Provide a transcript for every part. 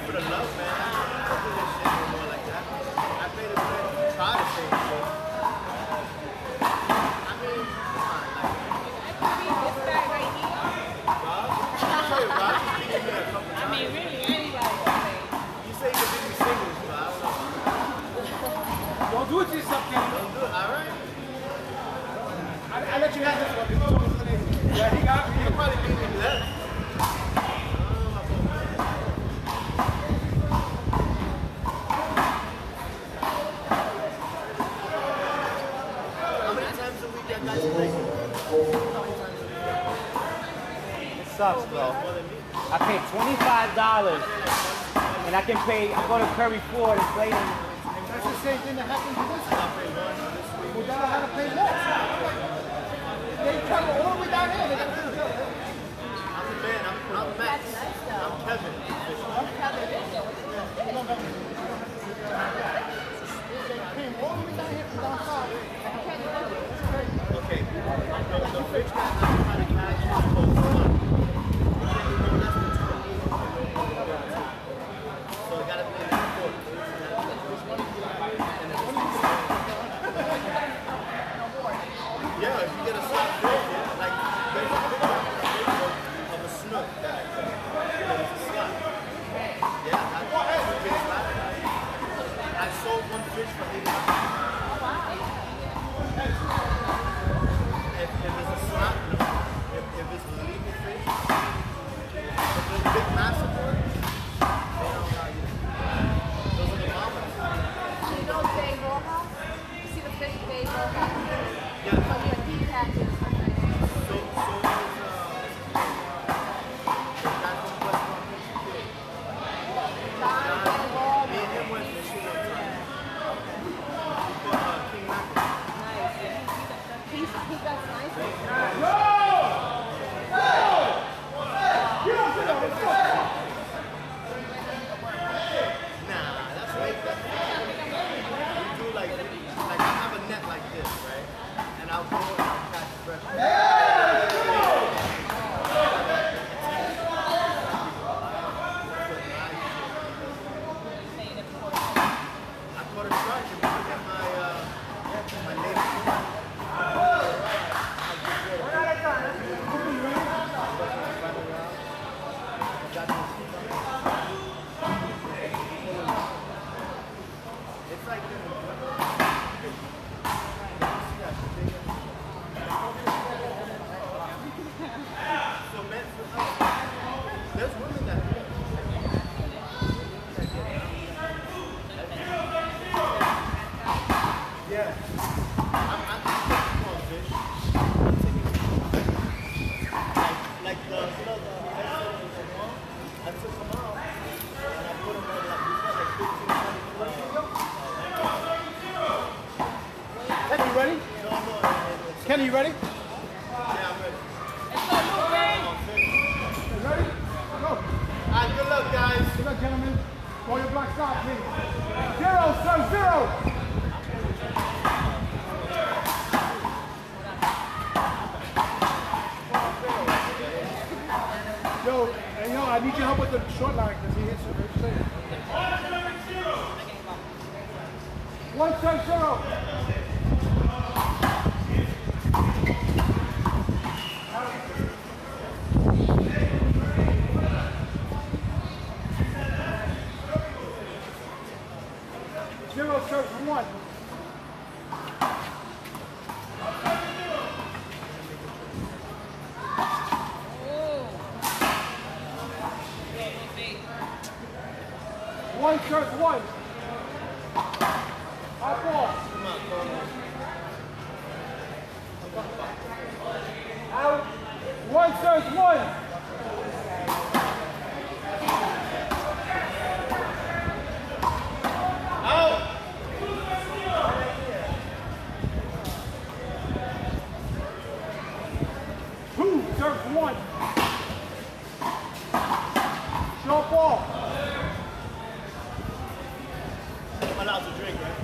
for the love, man. I don't do this shit anymore like that. I made it better to try to say shit. I mean, come on, like. This guy right here. Rob? I'll tell you, Rob just beat me a couple times. I mean, really, anybody can say. You say you can beat me singles, but I don't know. Don't do it to yourself, Kenny. Don't do it, alright? I let you have this one. Yeah, he got me. You probably beat me left. How many times a week that guy's playing? It sucks, bro. I paid $25 and I can pay, I go to Curry Ford and play them. That's the same thing that happened to this one. We gotta have to pay less. They travel all the way down here. They gotta do it. I'm the man, I'm Max. I'm Kevin. Came all the way down here from down south. Okay, the rich guy I'm trying to catch is called Sun. You can't do no less than 20. So I gotta pay that quarter. Yeah, if you get a slot break, yeah, like there's a picture on Facebook of a snook that was a slot. Yeah, that's a big slot. I sold one fish for $80. If it's a slot, if it's a legal fish, if it's a big massive one, they don't value it. Those are the mamas. So you know Dave Rojas? You see the fish Dave Rojas? Yeah. So yeah, he catches. So is the guy from West Palm Beach. Me and him went fishing one time. We caught King Mackerel. Nice. He got nice. Nah, that's way better. We do like I have a net like this, right? And I'll go and I'll catch fresh. I caught a shark and look at my latest one. It's like so men for us, there's women that do it. Yeah. I'm small fish. I'm taking like the I took them out and I put them on like 15, 20 Kenny, you ready? No. Kenny, you ready? Yeah, I'm ready. You ready? Go. Alright, good luck, guys. Good luck, gentlemen. Roll your black stop, please. 0, sir, 0. Yo, hey, yo, I need your help with the short line because he hits it. One, sir, 0. Zero serves one. One serves one. Hot ball. Out. One serves one. Two serves one. Short ball. I'm allowed to drink, right?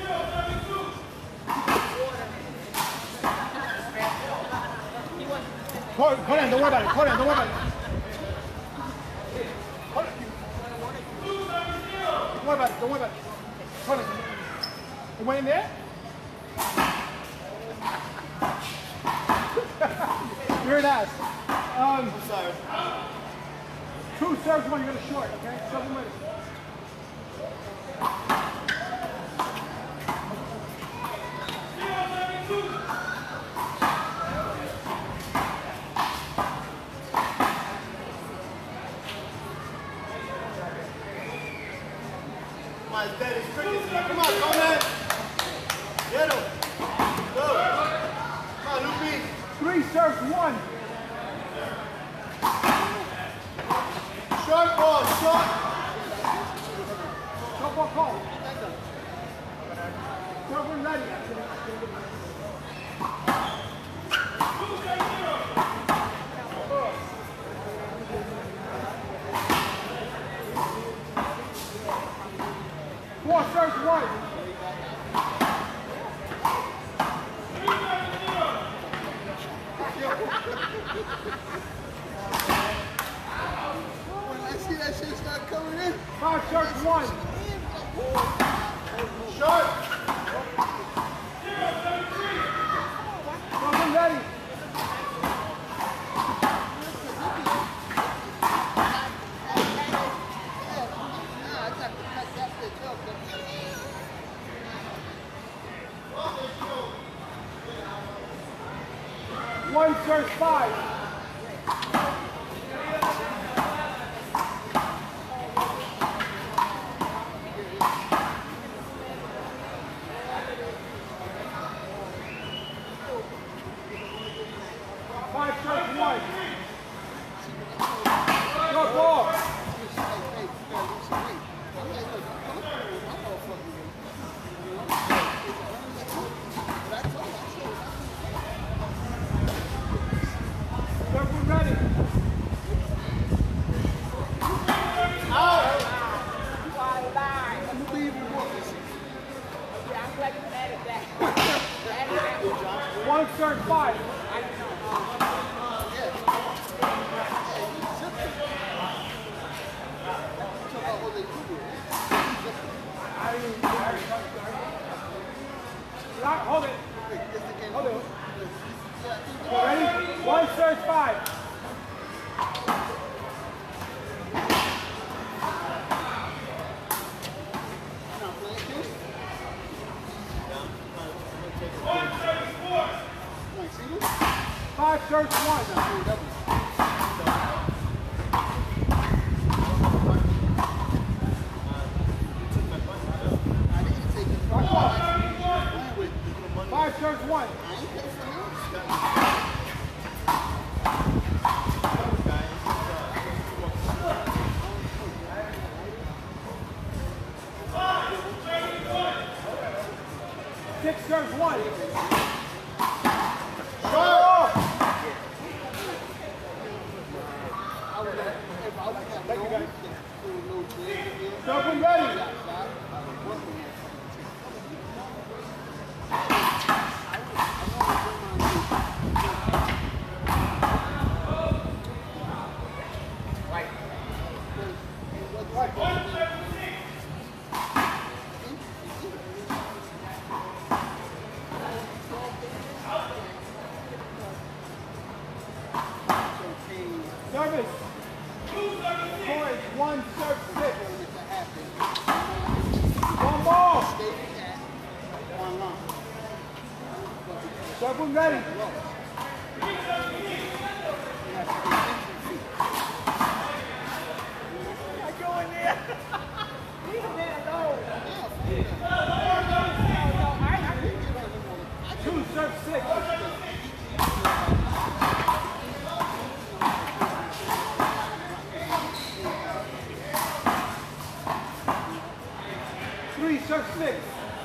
Hold on, don't worry about it. Hold on, don't worry about it. Don't worry about it. Turn it. It went in there? You're an ass. I'm sorry. 2 serves, 1, you're gonna short, okay? 7 minutes. Come on, it's dead. It's crickets. Come on, go, man. Get him. Go. Come on, Lupi. 3 serves, 1. Short ball, short. Short ball call. Serve when ready. Four serves, 1. When I see that shit start coming in. 5 serves, 1. Short. Serve when ready. One serves, 5. One serve, 5. Hold it. Hold it. Ready? One serve, 5. Five serves, 1. Five serves, 1. 6 serves, 1. Thank you, guys. Serve when ready. Service. Points, 1 serve, 6. One ball. Serve when ready. I go in there. Leave him there alone. 2 serve, 6. Serve 6.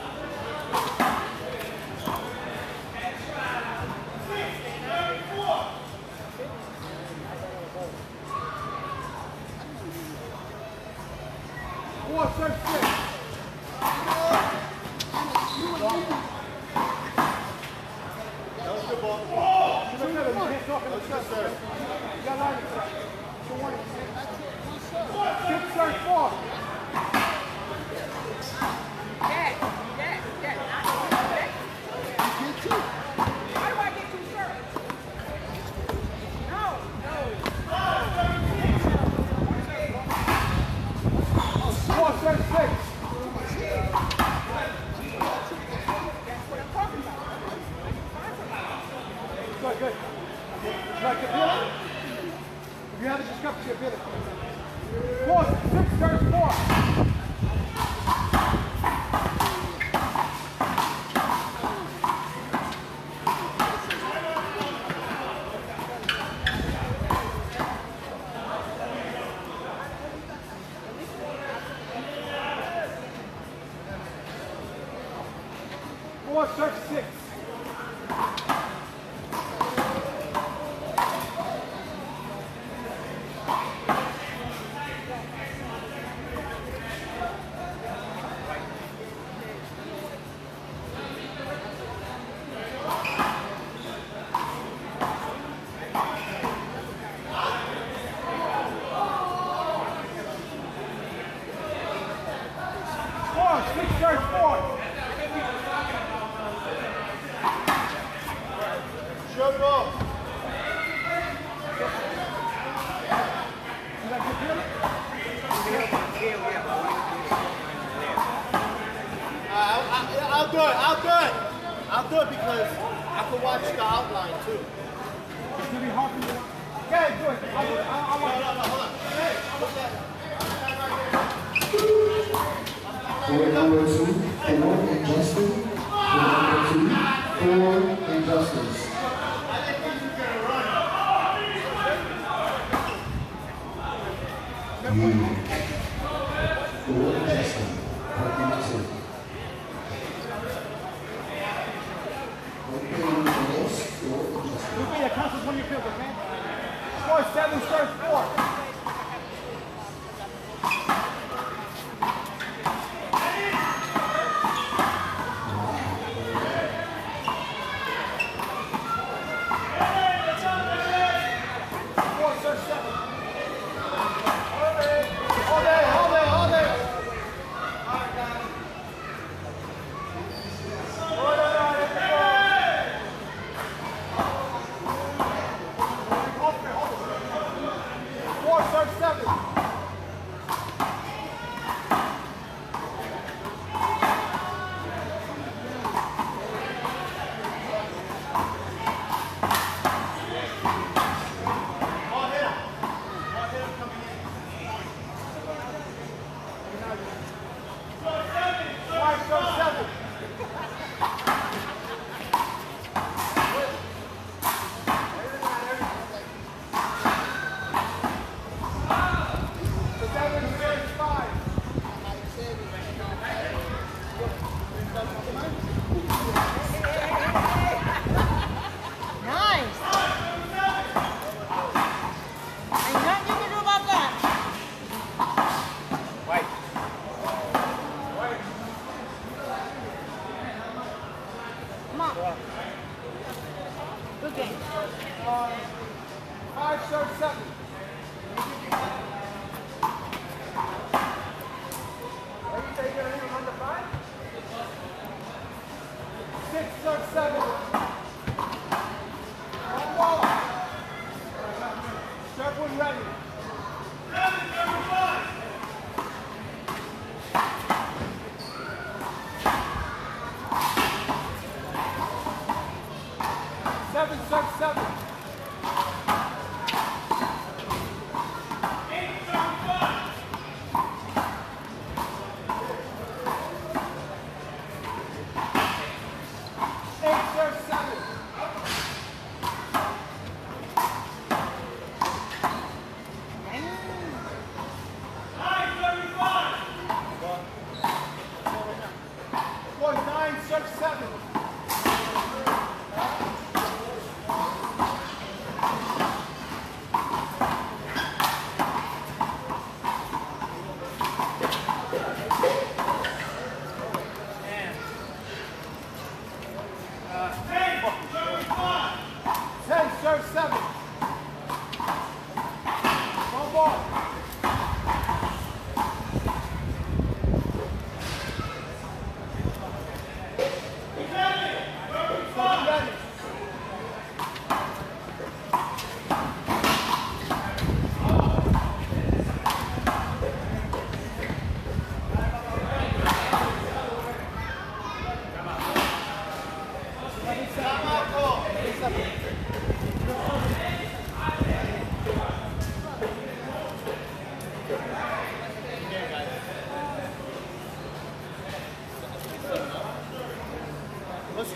Four serve 6. That was good ball. Six serve 4. 4, 6, search 4. Search 6. I'll do it because I can watch the outline too. It's gonna be hard for you. Yeah, do it. I'll do it. I'll watch it. Hold on. Hey, For number 2, 4 Injustice. For number 2, 4 Injustice. You. 4 Injustice. Okay, that counts as one of your fields, okay? Score 7, start 4.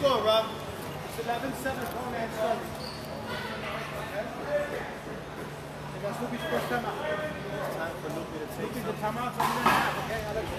score, Rob? It's 11-7, grown man starting. Okay? And that's Lupe's first time out. It's time for Lupe to take Lupe, the some. timeout's on your half, okay? I'll let you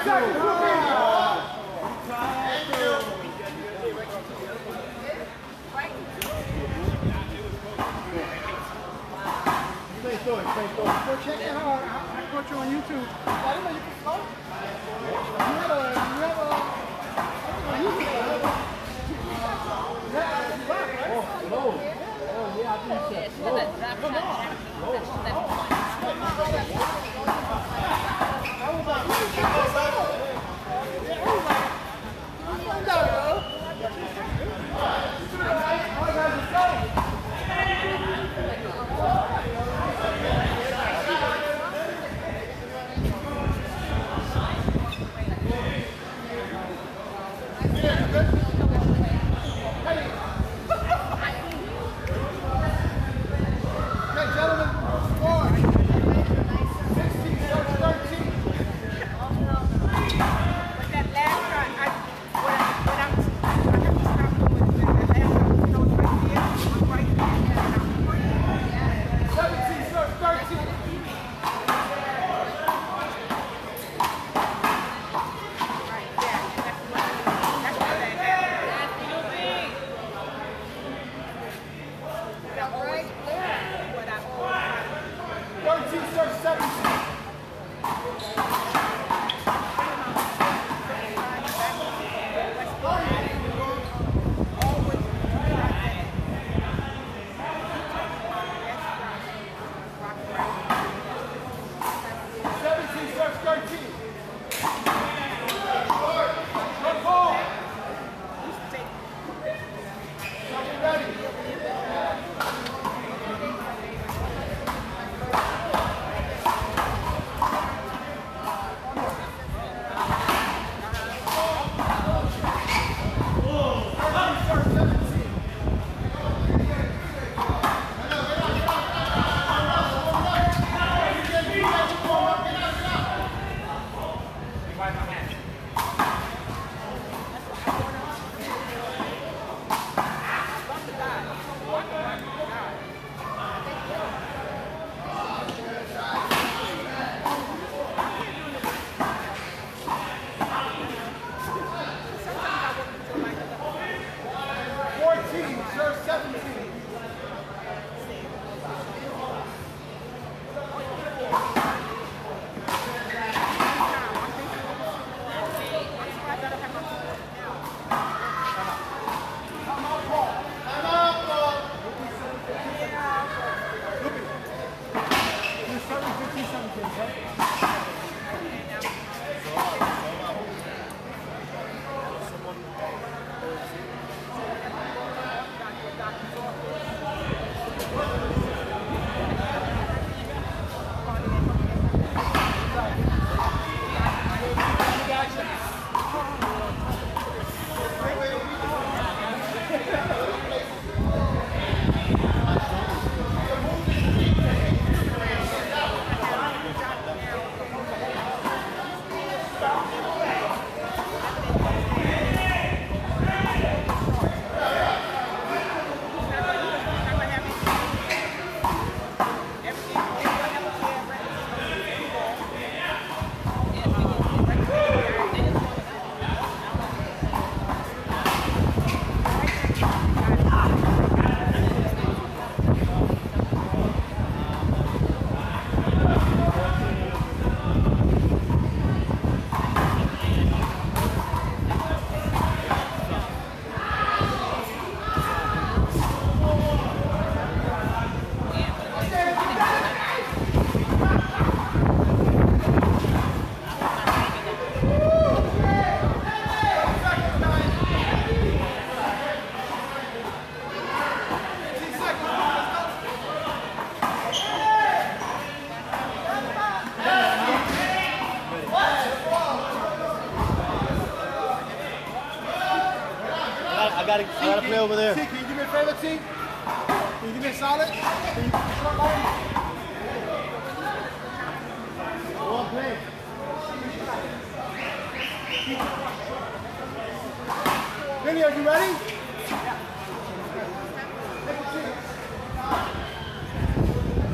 seconds, Rookie. Go check it out. I caught you on YouTube. I didn't know you could slow. I gotta play over there. T, can you do me a favor, T? Can you do me a solid? Can you short line? One play. Vinny, are you ready?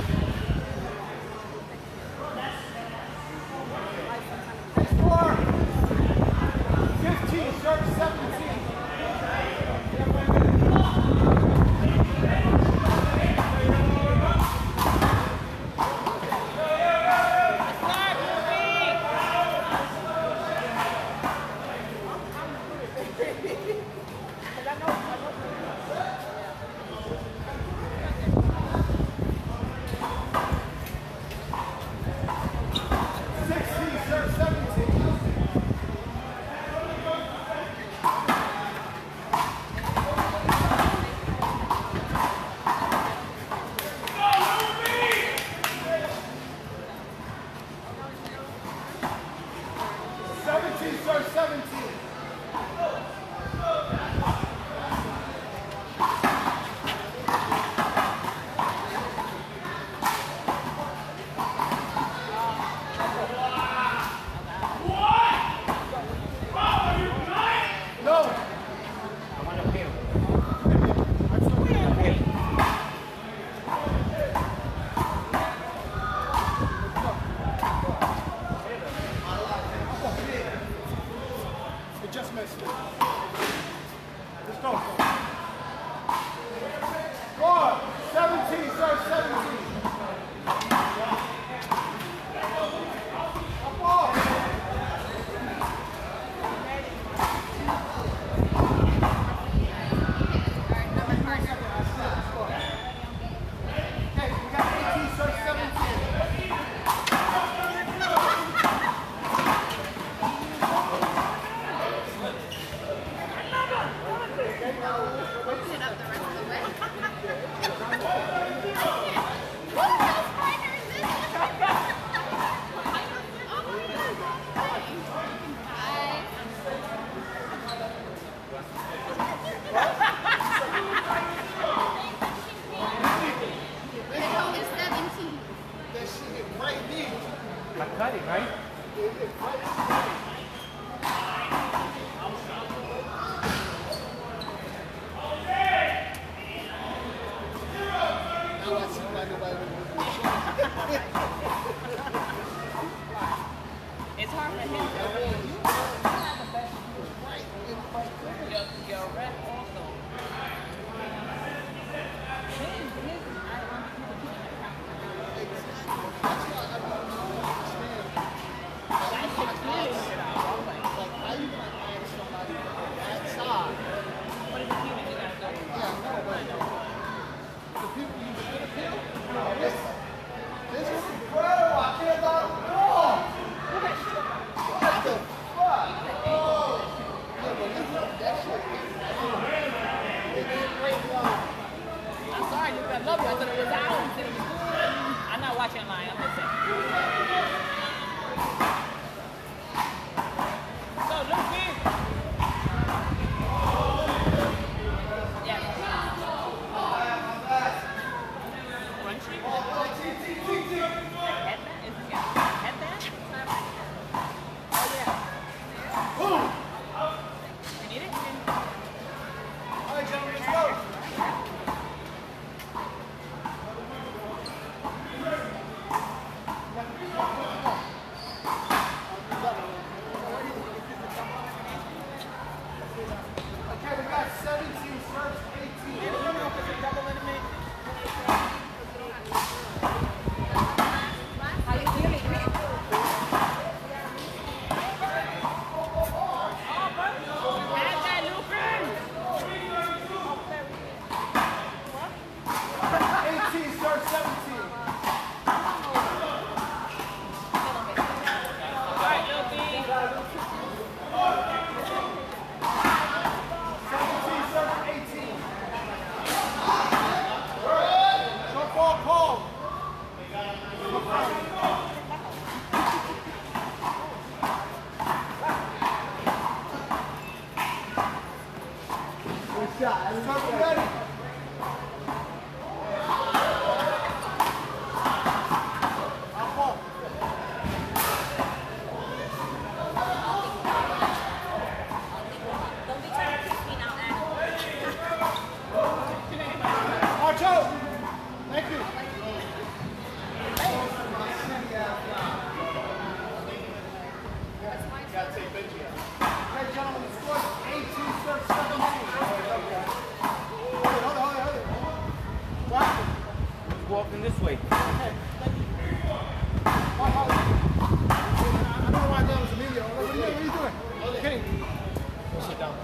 Four. McCutty, right? It's hard for him to your rep also. I'm sorry, I love you. I thought it was out. I'm not watching online. I'm just saying. So, Luffy. Yes. Crunchy? Headband? Is this headband? Oh, yeah. You need it? All right, gentlemen, let's go. Okay, we got 17 serves, 18. How you feeling? Walking this way. I don't know why that was immediate. What are you doing? Kenny. Go sit down.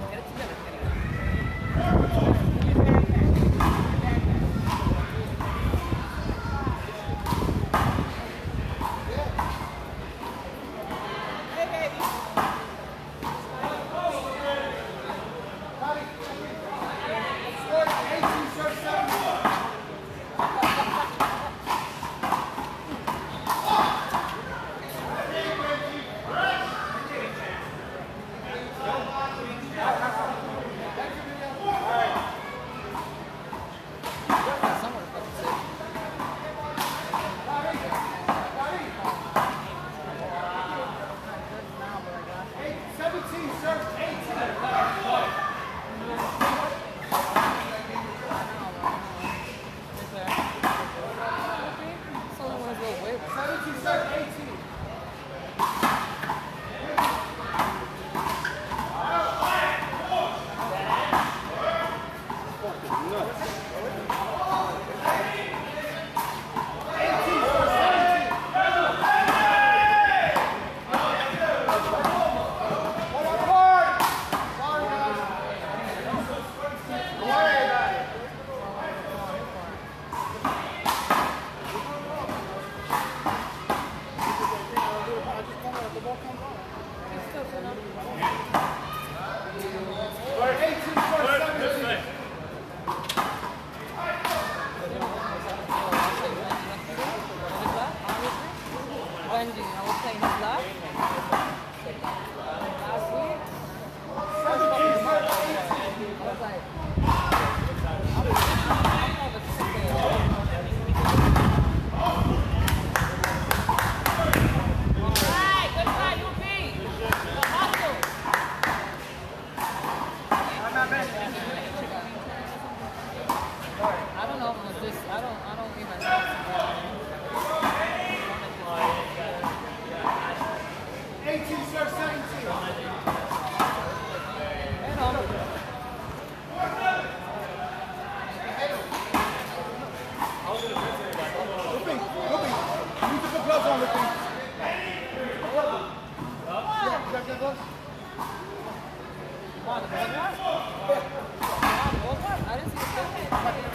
Nicholas? Come on, the ball guard? The ball guard? I didn't see the ball guard.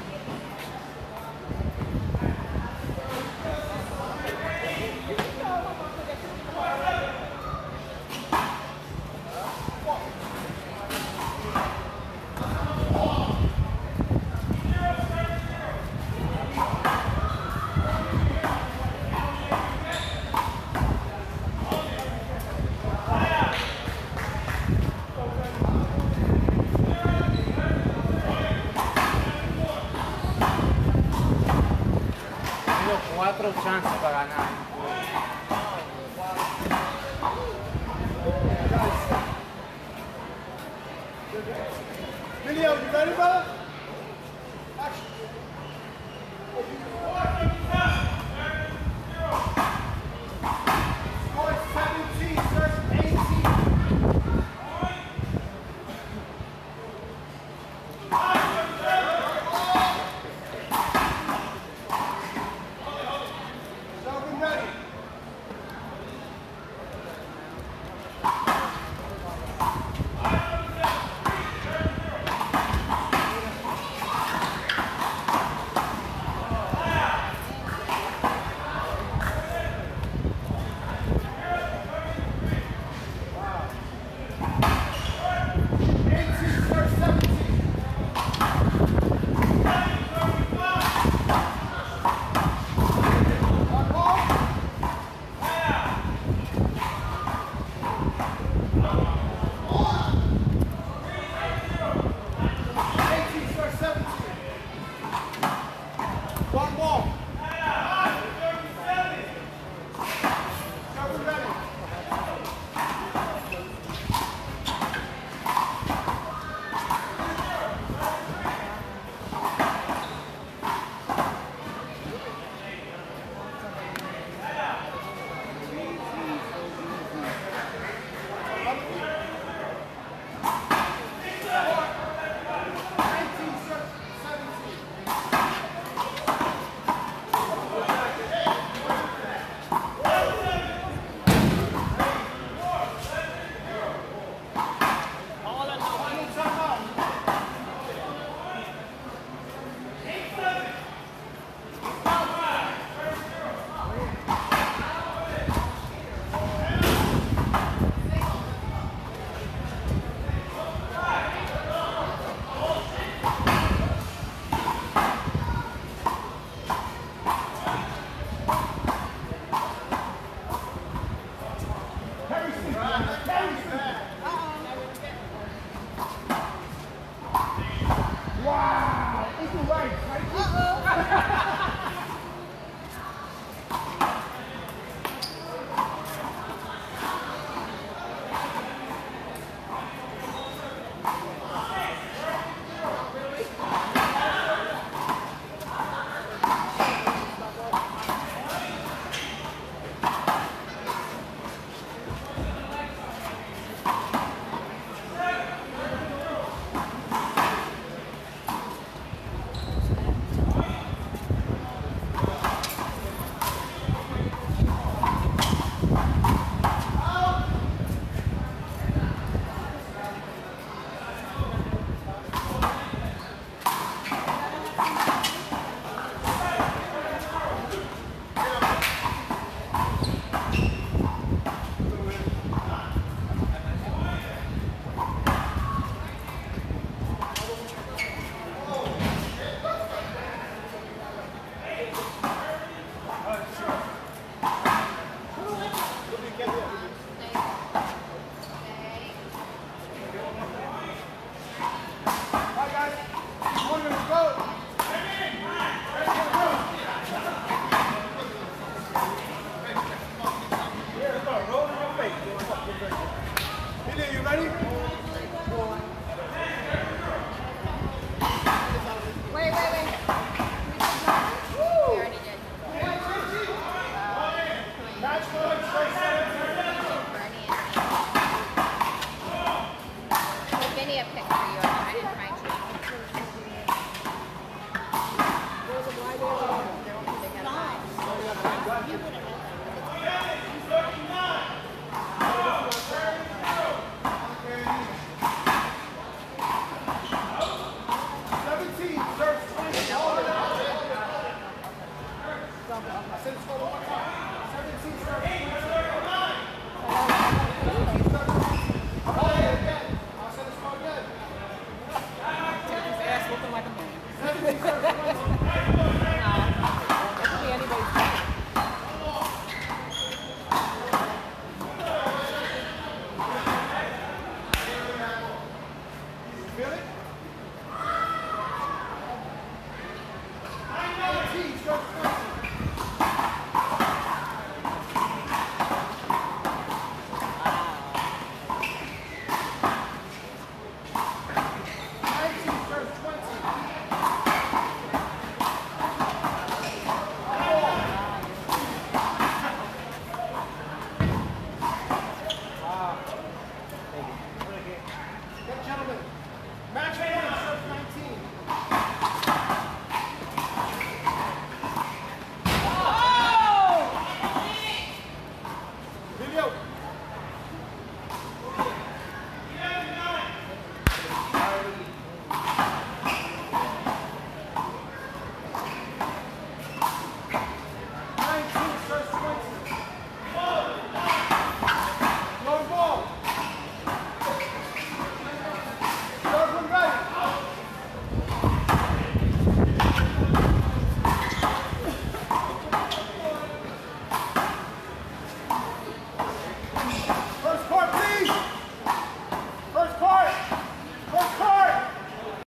Tengo 4 chances para ganar. Video, you ready, brother? Action. Score 17 versus 18. Sheldon ready. One more. Sheldon ready. Wow! Equal rights, right? You ready? Wait. We already did. Match point, straight center. Vinny a pick for you. I didn't find you. They got a high. I said it's for one more time. 17 starts.